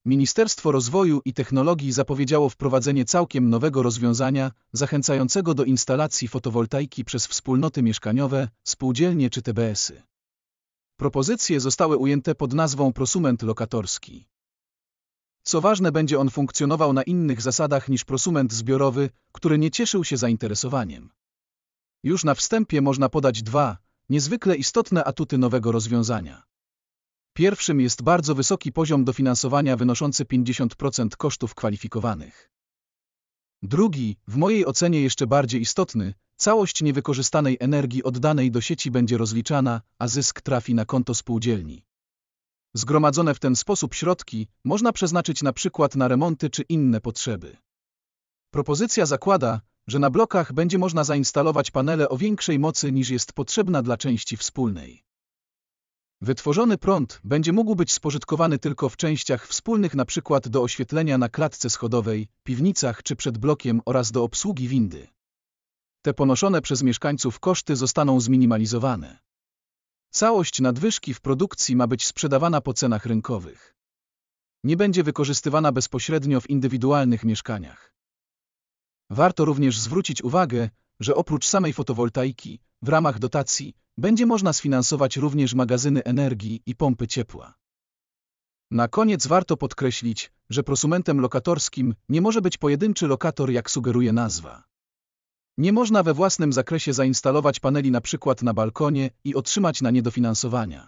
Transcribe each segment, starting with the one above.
Ministerstwo Rozwoju i Technologii zapowiedziało wprowadzenie całkiem nowego rozwiązania zachęcającego do instalacji fotowoltaiki przez wspólnoty mieszkaniowe, spółdzielnie czy TBS-y. Propozycje zostały ujęte pod nazwą prosument lokatorski. Co ważne, będzie on funkcjonował na innych zasadach niż prosument zbiorowy, który nie cieszył się zainteresowaniem. Już na wstępie można podać dwa niezwykle istotne atuty nowego rozwiązania. Pierwszym jest bardzo wysoki poziom dofinansowania wynoszący 50% kosztów kwalifikowanych. Drugi, w mojej ocenie jeszcze bardziej istotny, całość niewykorzystanej energii oddanej do sieci będzie rozliczana, a zysk trafi na konto spółdzielni. Zgromadzone w ten sposób środki można przeznaczyć na przykład na remonty czy inne potrzeby. Propozycja zakłada, że na blokach będzie można zainstalować panele o większej mocy niż jest potrzebna dla części wspólnej. Wytworzony prąd będzie mógł być spożytkowany tylko w częściach wspólnych, np. do oświetlenia na klatce schodowej, piwnicach czy przed blokiem oraz do obsługi windy. Te ponoszone przez mieszkańców koszty zostaną zminimalizowane. Całość nadwyżki w produkcji ma być sprzedawana po cenach rynkowych. Nie będzie wykorzystywana bezpośrednio w indywidualnych mieszkaniach. Warto również zwrócić uwagę, że oprócz samej fotowoltaiki, w ramach dotacji, będzie można sfinansować również magazyny energii i pompy ciepła. Na koniec warto podkreślić, że prosumentem lokatorskim nie może być pojedynczy lokator, jak sugeruje nazwa. Nie można we własnym zakresie zainstalować paneli np. na balkonie i otrzymać na nie dofinansowania.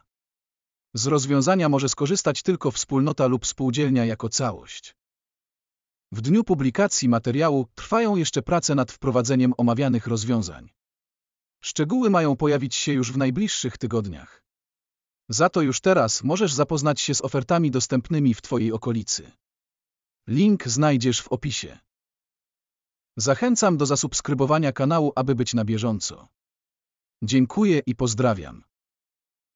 Z rozwiązania może skorzystać tylko wspólnota lub spółdzielnia jako całość. W dniu publikacji materiału trwają jeszcze prace nad wprowadzeniem omawianych rozwiązań. Szczegóły mają pojawić się już w najbliższych tygodniach. Za to już teraz możesz zapoznać się z ofertami dostępnymi w Twojej okolicy. Link znajdziesz w opisie. Zachęcam do zasubskrybowania kanału, aby być na bieżąco. Dziękuję i pozdrawiam.